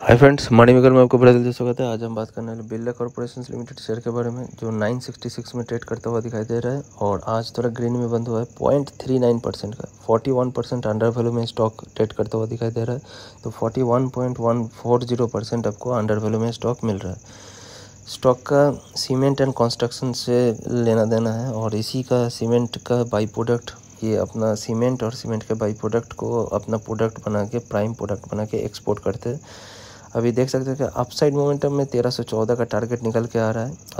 Hi friends, मणि maker में आपको बड़ा दिल से स्वागत है। आज हम बात करने वाले बिरला कॉर्पोरेशन लिमिटेड शेयर के बारे में, जो 966 में ट्रेड करता हुआ दिखाई दे रहा है और आज थोड़ा ग्रीन में बंद हुआ है 0.39% का। 41% अंडर वैल्यू में स्टॉक ट्रेड करता हुआ दिखाई दे रहा है, तो 41.140% आपको अंडर वैल्यू में स्टॉक मिल रहा है। स्टॉक का सीमेंट एंड कंस्ट्रक्शन से लेना देना है और इसी का सीमेंट का बाई प्रोडक्ट, ये अपना सीमेंट और सीमेंट के बाई प्रोडक्ट को अपना प्रोडक्ट बना के, प्राइम प्रोडक्ट बना के एक्सपोर्ट करते हैं। अभी देख सकते हैं कि अपसाइड मोमेंटम में 1314 का टारगेट निकल के आ रहा है और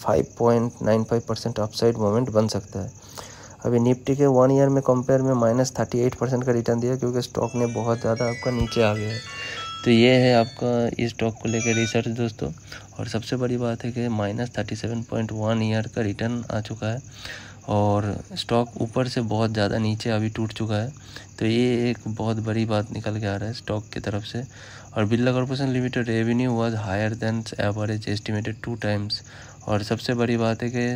35.95% अपसाइड मोमेंट बन सकता है। अभी निफ्टी के 1 ईयर में कंपेयर में -38% का रिटर्न दिया, क्योंकि स्टॉक ने बहुत ज़्यादा आपका नीचे आ गया है। तो ये है आपका इस स्टॉक को लेकर रिसर्च दोस्तों। और सबसे बड़ी बात है कि -37.1 ईयर का रिटर्न आ चुका है और स्टॉक ऊपर से बहुत ज़्यादा नीचे अभी टूट चुका है। तो ये एक बहुत बड़ी बात निकल के आ रहा है स्टॉक की तरफ से। और Birla corporation limited revenue was higher than average estimated 2 times. और सबसे बड़ी बात है कि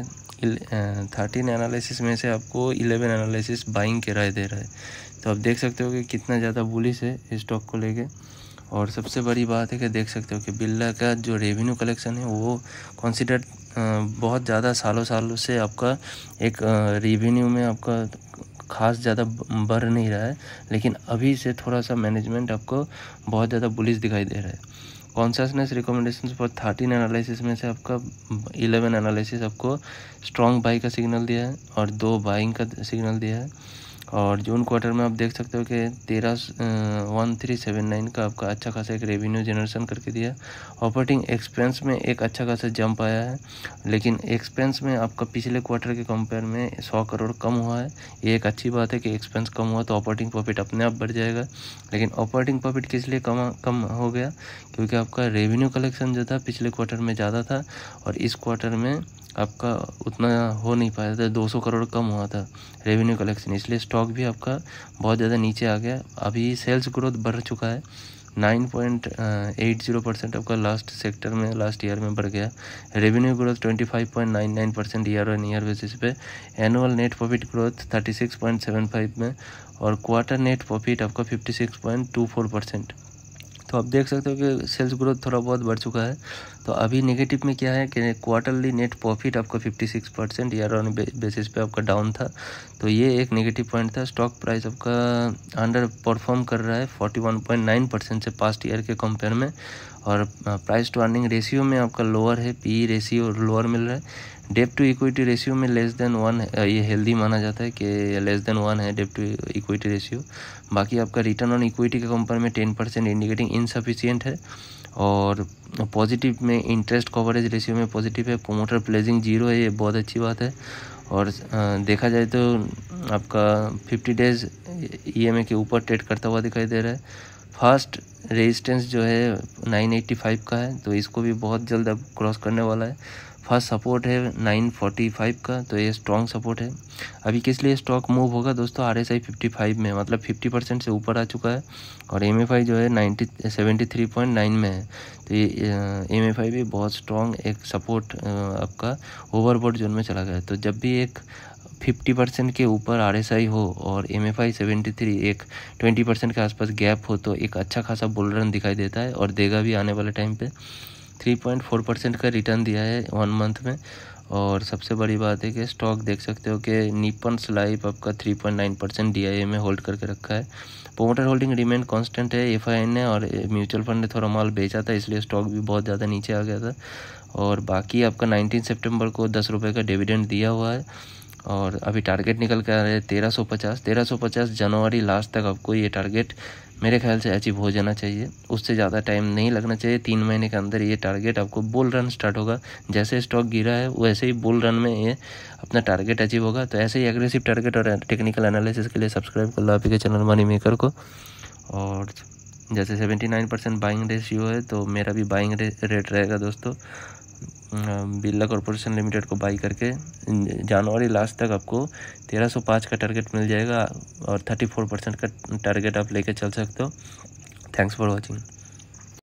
13 एनालिसिस में से आपको 11 एनालिसिस बाइंग के राय दे रहा है। तो आप देख सकते हो कि कितना ज़्यादा बुलिश है इस स्टॉक को लेके। और सबसे बड़ी बात है कि देख सकते हो कि बिरला का जो रेवेन्यू कलेक्शन है वो कंसिडर बहुत ज़्यादा सालों से आपका एक रेवेन्यू में आपका खास ज़्यादा बढ़ नहीं रहा है, लेकिन अभी से थोड़ा सा मैनेजमेंट आपको बहुत ज़्यादा बुलिश दिखाई दे रहा है। कॉन्सेसनेस रिकमेंडेशंस पर 13 एनालिसिस में से आपका 11 एनालिसिस आपको स्ट्रॉन्ग बाई का सिग्नल दिया है और 2 बाइंग का सिग्नल दिया है। और जून क्वार्टर में आप देख सकते हो कि 13,1379 का आपका अच्छा खासा एक रेवेन्यू जनरेशन करके दिया। ऑपरेटिंग एक्सपेंस में एक अच्छा खासा जंप आया है, लेकिन एक्सपेंस में आपका पिछले क्वार्टर के कंपेयर में 100 करोड़ कम हुआ है। ये एक अच्छी बात है कि एक्सपेंस कम हुआ तो ऑपरेटिंग प्रॉफिट अपने आप बढ़ जाएगा। लेकिन ऑपरेटिंग प्रॉफिट किस लिए कम हो गया? क्योंकि आपका रेवेन्यू कलेक्शन जो था पिछले क्वार्टर में ज़्यादा था और इस क्वार्टर में आपका उतना हो नहीं पाया था, 200 करोड़ कम हुआ था रेवेन्यू कलेक्शन, इसलिए स्टॉक भी आपका बहुत ज़्यादा नीचे आ गया। अभी सेल्स ग्रोथ बढ़ चुका है 9.80% आपका लास्ट ईयर में बढ़ गया। Revenue growth 25.99% year on year basis पे। एनुअल नेट प्रॉफिट ग्रोथ 36.75 में और क्वार्टर नेट प्रॉफिट आपका 56.24%। तो आप देख सकते हो कि सेल्स ग्रोथ थोड़ा बहुत बढ़ चुका है। तो अभी नेगेटिव में क्या है कि क्वार्टरली नेट प्रॉफिट आपका 56% ईयर ऑन बेसिस पे आपका डाउन था। तो ये एक नेगेटिव पॉइंट था। स्टॉक प्राइस आपका अंडर परफॉर्म कर रहा है 41.9% से पास्ट ईयर के कंपेयर में। और प्राइस टू अर्निंग रेशियो में आपका लोअर है, पी रेशियो लोअर मिल रहा है। डेट टू इक्विटी रेशियो में लेस देन 1 है, ये हेल्दी माना जाता है कि लेस देन 1 है डेट टू इक्विटी रेशियो। बाकी आपका रिटर्न ऑन इक्विटी के कंपेयर में 10% इंडिकेटिंग इनसफिशिएंट है। और पॉजिटिव में इंटरेस्ट कवरेज रेशियो में पॉजिटिव है। प्रोमोटर प्लेजिंग 0 है, ये बहुत अच्छी बात है। और देखा जाए तो आपका 50 डेज EMA के ऊपर ट्रेड करता हुआ दिखाई दे रहा है। फर्स्ट रेजिस्टेंस जो है 985 का है, तो इसको भी बहुत जल्द अब क्रॉस करने वाला है। फर्स्ट सपोर्ट है 945 का, तो ये स्ट्रॉन्ग सपोर्ट है। अभी किस लिए स्टॉक मूव होगा दोस्तों? RSI 55 में, मतलब 50% से ऊपर आ चुका है और MFI जो है 73.9 में है। तो ये MFI भी बहुत स्ट्रॉन्ग एक सपोर्ट आपका ओवरबॉट जोन में चला गया है। तो जब भी एक 50% के ऊपर RSI हो और MFI 73 एक 20% के आसपास गैप हो, तो एक अच्छा खासा बुल रन दिखाई देता है और देगा भी आने वाले टाइम पे। 3.4% का रिटर्न दिया है 1 मंथ में। और सबसे बड़ी बात है कि स्टॉक देख सकते हो कि निपन्स लाइफ आपका 3.9% DIA में होल्ड करके रखा है। प्रोमोटर होल्डिंग रिमेन कांस्टेंट है। FIN ने और म्यूचुअल फंड ने थोड़ा माल बेचा था, इसलिए स्टॉक भी बहुत ज़्यादा नीचे आ गया था। और बाकी आपका 19 सितंबर को 10 रुपये का डिविडेंड दिया हुआ है और अभी टारगेट निकल के आ रहे हैं 1350 जनवरी लास्ट तक आपको ये टारगेट मेरे ख्याल से अचीव हो जाना चाहिए। उससे ज़्यादा टाइम नहीं लगना चाहिए। 3 महीने के अंदर ये टारगेट आपको बुल रन स्टार्ट होगा। जैसे स्टॉक गिरा है वैसे ही बुल रन में ये अपना टारगेट अचीव होगा। तो ऐसे ही एग्रेसिव टारगेट और टेक्निकल एनालिसिस के लिए सब्सक्राइब कर लो आप के चैनल मनी मेकर को। और जैसे 79% बाइंग रेशियो है, तो मेरा भी बाइंग रेट रहेगा दोस्तों। बिरला कॉर्पोरेशन लिमिटेड को बाई करके जनवरी लास्ट तक आपको 1305 का टारगेट मिल जाएगा और 34% का टारगेट आप लेके चल सकते हो। Thanks for watching.